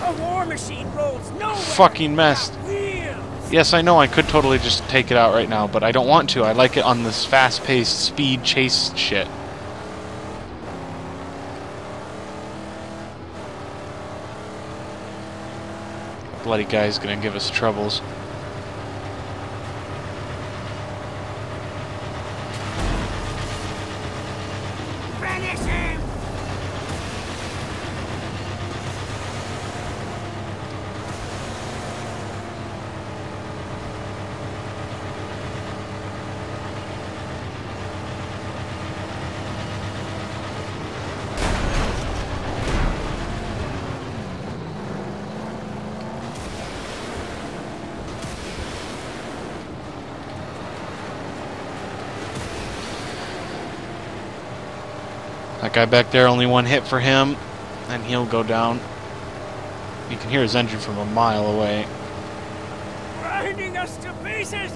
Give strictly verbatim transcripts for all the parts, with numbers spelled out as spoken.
A war machine rolls nowhere. Fucking messed. Yes, I know I could totally just take it out right now, but I don't want to. I like it on this fast-paced speed chase shit. Bloody guy's gonna give us troubles. Finish him. That guy back there, only one hit for him, and he'll go down. You can hear his engine from a mile away. Grinding us to pieces.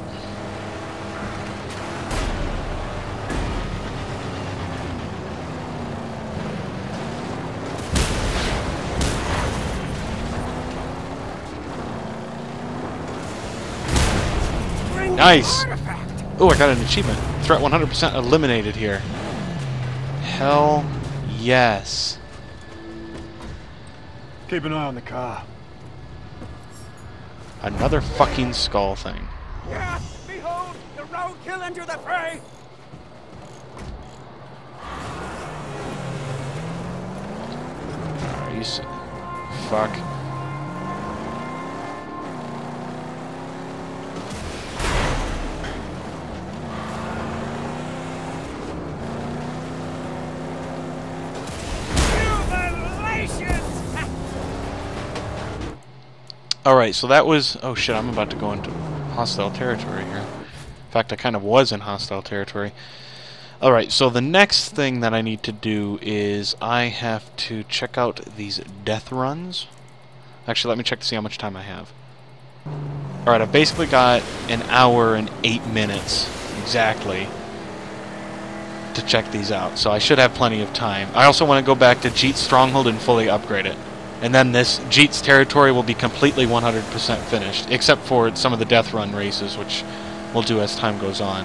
Nice! Oh, I got an achievement. Threat one hundred percent eliminated here. Hell yes. Keep an eye on the car. Another fucking skull thing. Yeah, behold, the roadkill enter the fray. Are you s- Fuck. Alright, so that was... Oh shit, I'm about to go into hostile territory here. In fact, I kind of was in hostile territory. Alright, so the next thing that I need to do is I have to check out these death runs. Actually, let me check to see how much time I have. Alright, I've basically got an hour and eight minutes, exactly, to check these out. So I should have plenty of time. I also want to go back to Jeet's Stronghold and fully upgrade it. And then this Jeet's territory will be completely one hundred percent finished, except for some of the death run races, which we'll do as time goes on.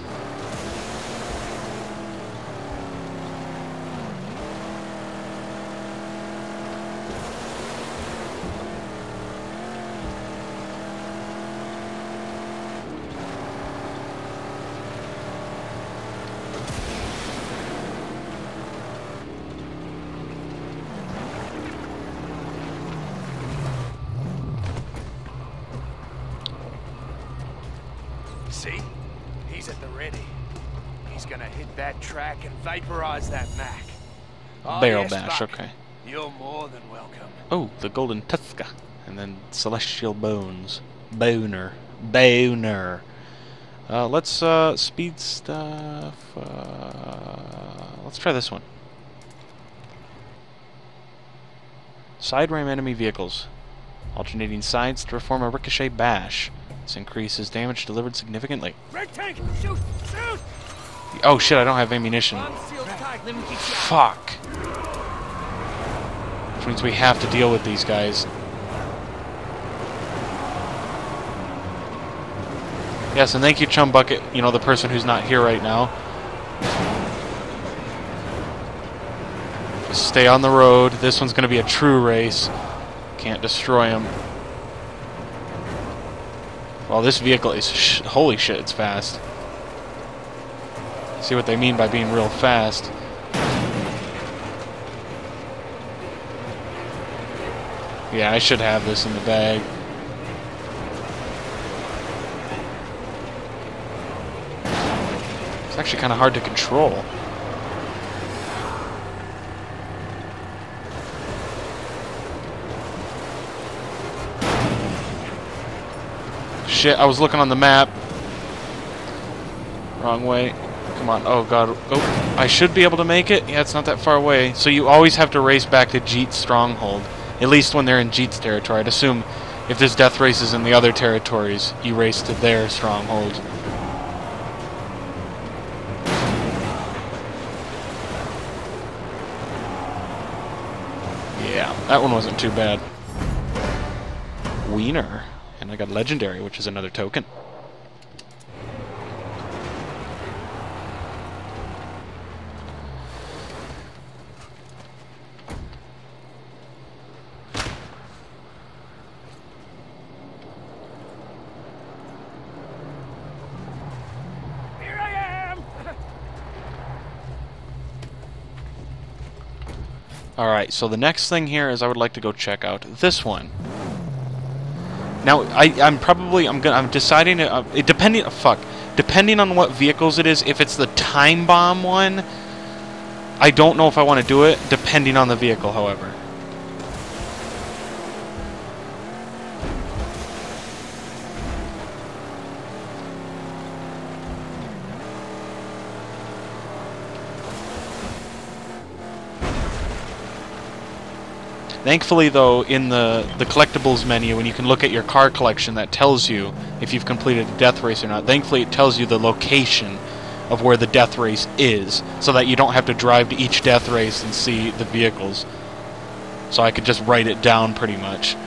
See? He's at the ready. He's gonna hit that track and vaporize that Mac. Oh, Barrel yes, bash, Buck. okay. You're more than welcome. Oh, the Golden Tuska. And then Celestial Bones. Boner. Boner. Uh, let's, uh, speed stuff. Uh, let's try this one. Side ram enemy vehicles. Alternating sides to perform a ricochet bash. This increases damage delivered significantly. Red tank, shoot, shoot. Oh shit, I don't have ammunition. Fuck. Which means we have to deal with these guys. Yes, and thank you, Chum Bucket, you know, the person who's not here right now. Just stay on the road. This one's going to be a true race. Can't destroy him. Well, this vehicle is... Sh holy shit, it's fast. See what they mean by being real fast. Yeah, I should have this in the bag. It's actually kind of hard to control. Shit, I was looking on the map. Wrong way. Come on. Oh, God. Oh, I should be able to make it. Yeah, it's not that far away. So you always have to race back to Jeet's Stronghold. At least when they're in Jeet's territory. I'd assume if there's death races in the other territories, you race to their stronghold. Yeah, that one wasn't too bad. Wiener. And I got Legendary, which is another token. Here I am! Alright, so the next thing here is I would like to go check out this one. Now, I, I'm probably, I'm gonna, I'm deciding, to, uh, it depending, oh, fuck, depending on what vehicles it is, if it's the time bomb one, I don't know if I want to do it, depending on the vehicle, however. Thankfully, though, in the, the collectibles menu, when you can look at your car collection, that tells you if you've completed a death race or not. Thankfully, it tells you the location of where the death race is, so that you don't have to drive to each death race and see the vehicles. So I could just write it down pretty much.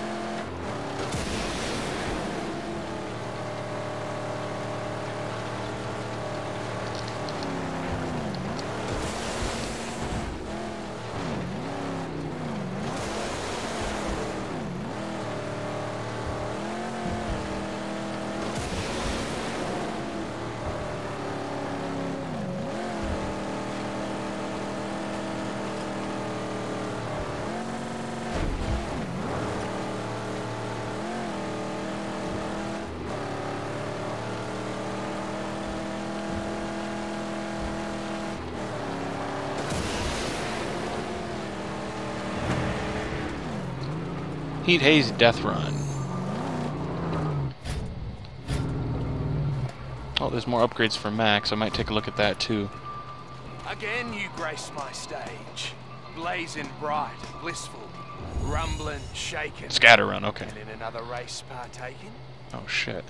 Heat Haze Death Run. Oh, there's more upgrades for Max. I might take a look at that too. Again you grace my stage. Blazing bright, blissful, rumbling, shaking. Scatter Run, okay. And in another race partaking. Oh shit.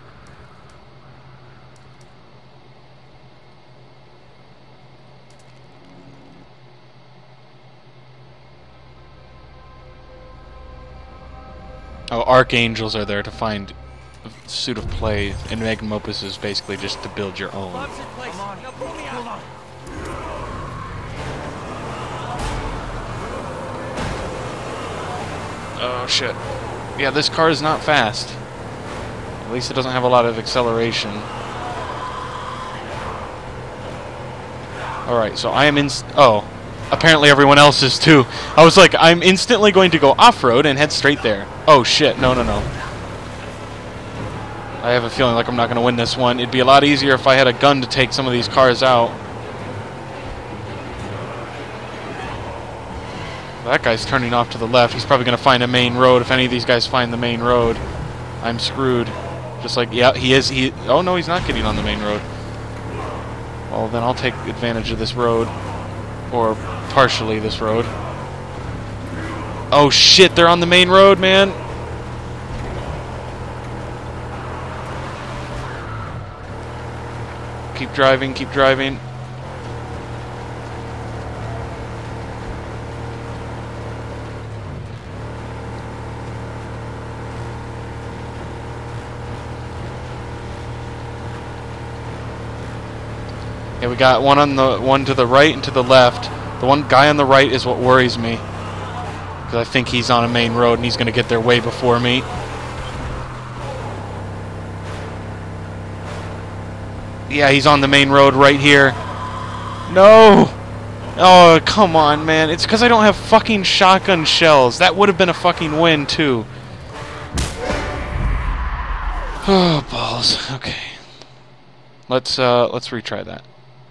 Oh, Archangels are there to find a suit of play, and Magnum Opus is basically just to build your own. Bombs in place. Now pull me out. Hold on. Oh shit. Yeah, this car is not fast. At least it doesn't have a lot of acceleration. Alright, so I am in... Oh. Apparently everyone else is too. I was like, I'm instantly going to go off-road and head straight there. Oh shit, no, no, no. I have a feeling like I'm not going to win this one. It'd be a lot easier if I had a gun to take some of these cars out. That guy's turning off to the left. He's probably going to find a main road. If any of these guys find the main road, I'm screwed. Just like, yeah, he is. He. Oh no, he's not getting on the main road. Well, then I'll take advantage of this road. Or partially this road. Oh shit, they're on the main road, man. Keep driving, keep driving. Yeah, we got one on the one to the right and to the left. The one guy on the right is what worries me, because I think he's on a main road and he's going to get there way before me. Yeah, he's on the main road right here. No! Oh, come on, man. It's because I don't have fucking shotgun shells. That would have been a fucking win, too. Oh, balls. Okay. Let's, uh, let's retry that.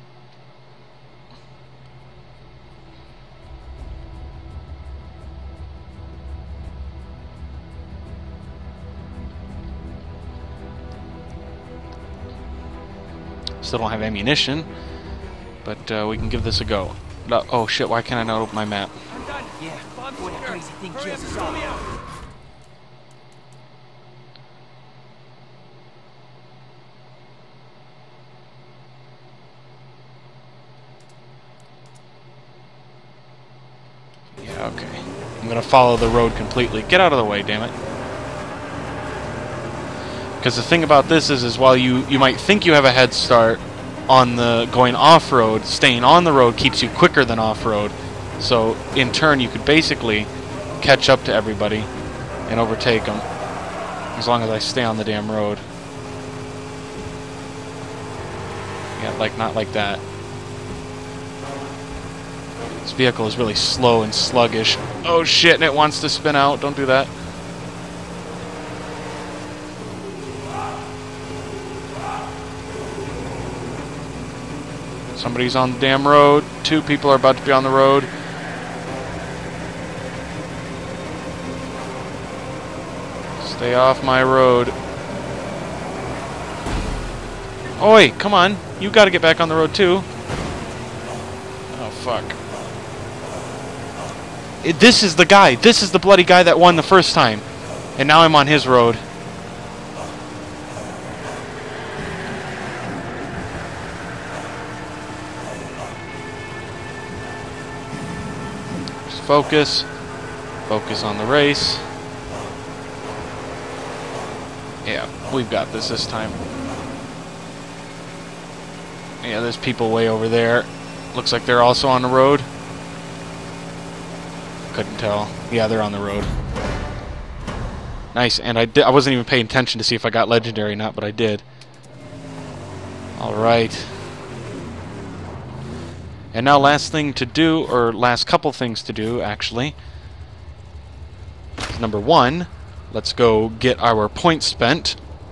Still don't have ammunition, but uh, we can give this a go. No, oh shit, why can't I not open my map? I'm done. Yeah. Bombs secure. Crazy thing Hurry up and pull me out. Yeah, okay. I'm gonna follow the road completely. Get out of the way, damn it. Because the thing about this is, is while you, you might think you have a head start on the going off-road, staying on the road keeps you quicker than off-road. So, in turn, you could basically catch up to everybody and overtake them. As long as I stay on the damn road. Yeah, like, not like that. This vehicle is really slow and sluggish. Oh shit, and it wants to spin out. Don't do that. Somebody's on the damn road. Two people are about to be on the road. Stay off my road. Oi, come on. You gotta get back on the road too. Oh, fuck. It, this is the guy. This is the bloody guy that won the first time. And now I'm on his road. Just focus. Focus on the race. Yeah, we've got this this time. Yeah, there's people way over there. Looks like they're also on the road. Couldn't tell. Yeah, they're on the road. Nice, and I, di I wasn't even paying attention to see if I got legendary or not, but I did. Alright. And now last thing to do, or last couple things to do, actually. Is number one, let's go get our points spent.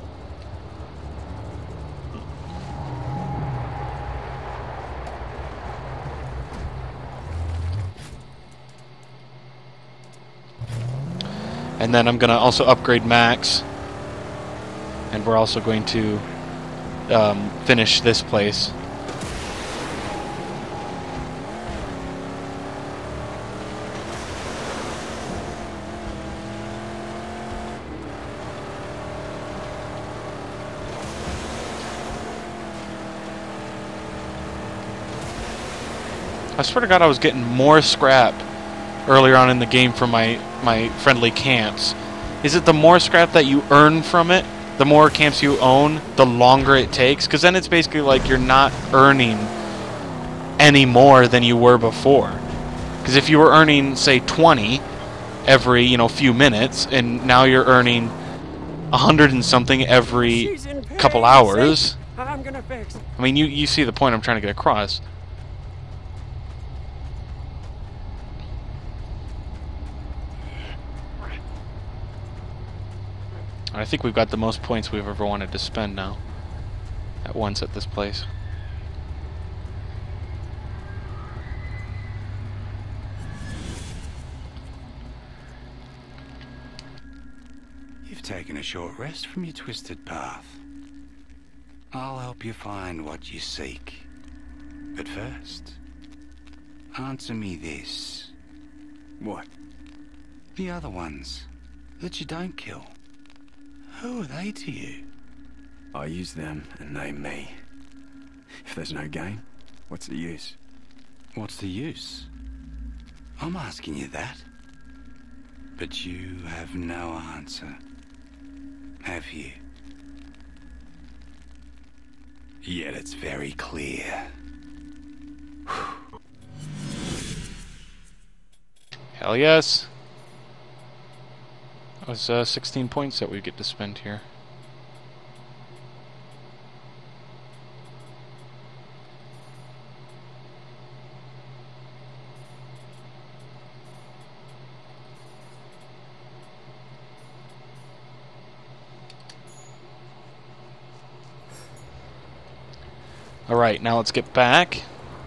And then I'm going to also upgrade Max. And we're also going to um, finish this place. I swear to God, I was getting more scrap earlier on in the game from my, my friendly camps. Is it the more scrap that you earn from it, the more camps you own, the longer it takes? Because then it's basically like you're not earning any more than you were before. Because if you were earning, say, twenty every, you know, few minutes, and now you're earning a hundred and something every couple hours. I'm gonna fix. I mean, you, you see the point I'm trying to get across. I think we've got the most points we've ever wanted to spend now. At once at this place. You've taken a short rest from your twisted path. I'll help you find what you seek. But first, answer me this. What? The other ones that you don't kill. Who are they to you? I use them and they me. If there's no gain, what's the use? What's the use? I'm asking you that. But you have no answer. Have you? Yet it's very clear. Hell yes. That was uh, sixteen points that we get to spend here. Alright, now let's get back.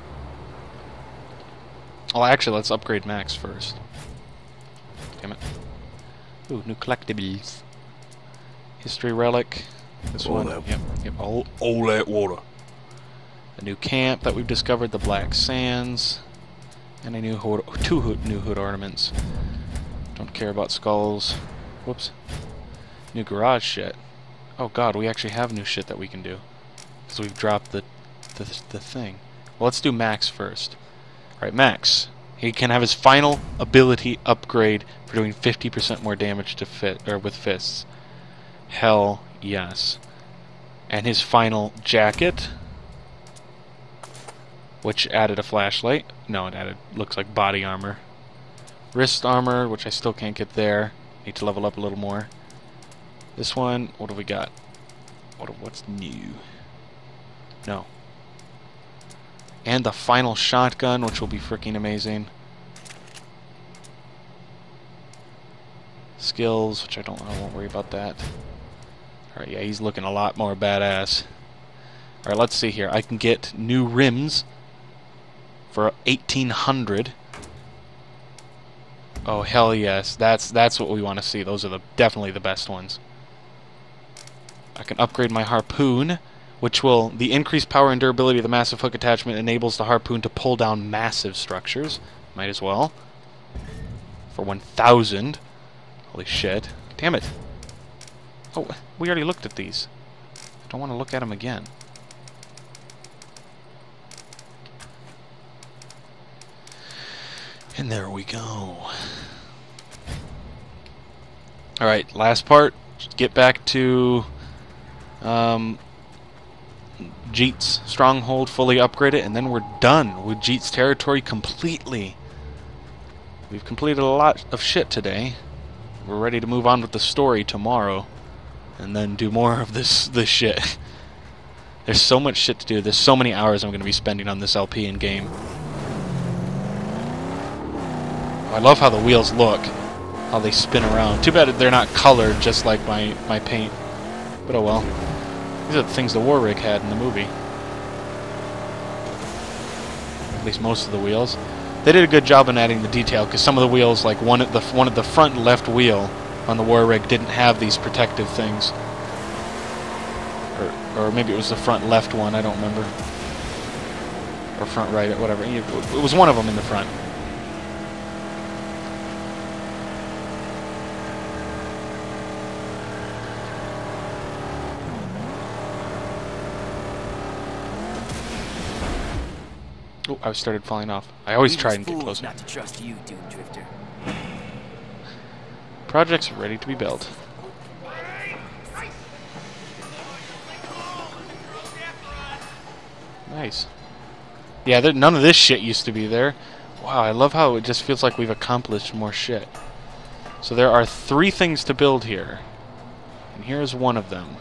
Oh, actually, let's upgrade Max first. Damn it. Ooh, new collectibles. History relic. This all one. That. Yep, yep. All, all that water. A new camp that we've discovered, the Black Sands. And a new hood, two hood, new hood ornaments. Don't care about skulls. Whoops. New garage shit. Oh god, we actually have new shit that we can do. Because we've dropped the, the, the thing. Well, let's do Max first. Alright, Max. He can have his final ability upgrade for doing fifty percent more damage to fit or with fists. Hell Yes. And his final jacket, which added a flashlight. No, it added, looks like body armor. Wrist armor, which I still can't get there. Need to level up a little more. This one, what do we got? What, what's new? No. And the final shotgun, which will be freaking amazing. Skills, which I don't, I won't worry about that. Alright, yeah, he's looking a lot more badass. Alright, let's see here. I can get new rims for eighteen hundred. Oh, hell yes. That's that's what we want to see. Those are the definitely the best ones. I can upgrade my harpoon, which will... The increased power and durability of the massive hook attachment enables the harpoon to pull down massive structures. Might as well. For one thousand. Holy shit. Damn it. Oh, we already looked at these. I don't want to look at them again. And there we go. Alright, last part. Just get back to um, Jeet's stronghold, fully upgrade it, and then we're done with Jeet's territory completely. We've completed a lot of shit today. We're ready to move on with the story tomorrow, and then do more of this this shit. There's so much shit to do. There's so many hours I'm going to be spending on this L P and game. I love how the wheels look, how they spin around. Too bad they're not colored just like my, my paint. But oh well. These are the things the War Rig had in the movie. At least most of the wheels. They did a good job in adding the detail, because some of the wheels, like one at the one at the front left wheel on the War Rig, didn't have these protective things. Or, or maybe it was the front left one, I don't remember. Or front right, whatever. It was one of them in the front. Oh, I started falling off. I always try and get closer. Not to trust you, Doom Drifter. Project's ready to be built. Nice. Yeah, there, none of this shit used to be there. Wow, I love how it just feels like we've accomplished more shit. So there are three things to build here. And here's one of them.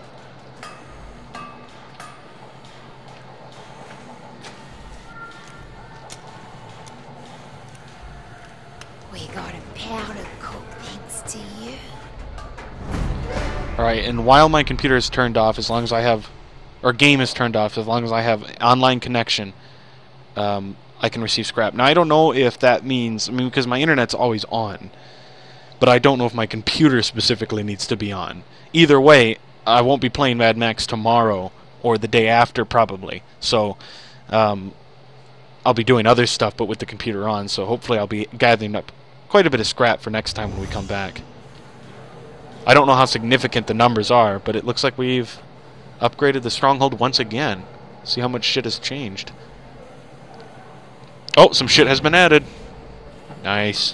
We got a powder cook thanks to you. Alright, and while my computer is turned off, as long as I have... Or game is turned off, as long as I have online connection, um, I can receive scrap. Now, I don't know if that means... I mean, because my internet's always on. But I don't know if my computer specifically needs to be on. Either way, I won't be playing Mad Max tomorrow, or the day after, probably. So, um, I'll be doing other stuff, but with the computer on, so hopefully I'll be gathering up quite a bit of scrap for next time when we come back. I don't know how significant the numbers are, but it looks like we've upgraded the stronghold once again. See how much shit has changed. Oh, some shit has been added. Nice.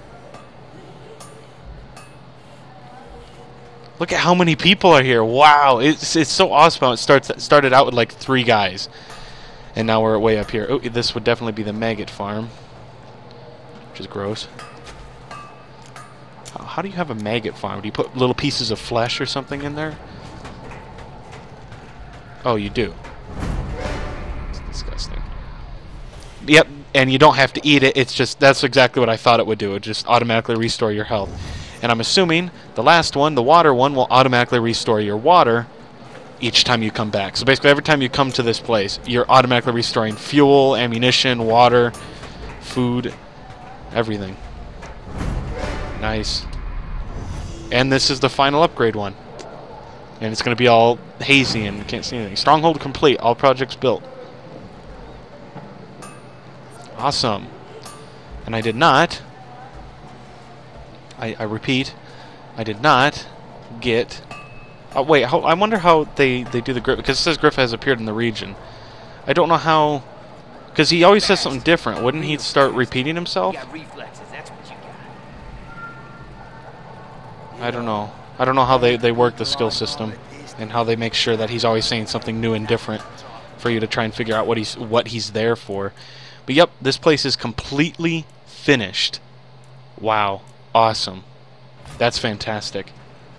Look at how many people are here. Wow, it's it's so awesome how it starts it started out with like three guys. And now we're way up here. Oh, this would definitely be the maggot farm. Which is gross. How, how do you have a maggot farm? Do you put little pieces of flesh or something in there? Oh, you do. It's disgusting. Yep, and you don't have to eat it. It's just, that's exactly what I thought it would do. It would just automatically restore your health. And I'm assuming the last one, the water one, will automatically restore your water each time you come back. So basically every time you come to this place, you're automatically restoring fuel, ammunition, water, food, everything. Nice. And this is the final upgrade one. And it's going to be all hazy and you can't see anything. Stronghold complete. All projects built. Awesome. And I did not... I, I repeat, I did not get... Oh, wait, how, I wonder how they, they do the Griff, because it says Griff has appeared in the region. I don't know how... Because he always says something different. Wouldn't he start repeating himself? You got reflexes, that's what you got. I don't know. I don't know how they, they work the skill system. This and how they make sure that he's always saying something new and different for you to try and figure out what he's what he's there for. But yep, this place is completely finished. Wow, awesome. That's fantastic.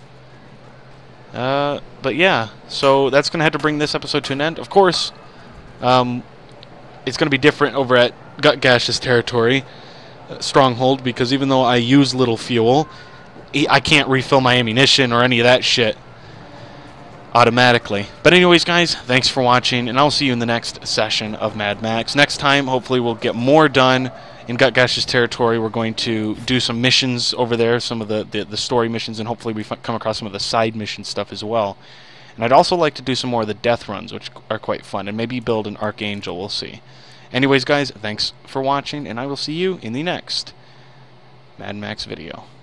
Uh, but yeah, so that's going to have to bring this episode to an end. Of course, um, it's going to be different over at Gutgash's territory, uh, Stronghold, because even though I use little fuel, I can't refill my ammunition or any of that shit automatically. But anyways, guys, thanks for watching, and I'll see you in the next session of Mad Max. Next time, hopefully, we'll get more done in Gutgash's territory. We're going to do some missions over there, some of the, the, the story missions, and hopefully we come across some of the side mission stuff as well. And I'd also like to do some more of the death runs, which are quite fun, and maybe build an Archangel. We'll see. Anyways, guys, thanks for watching, and I will see you in the next Mad Max video.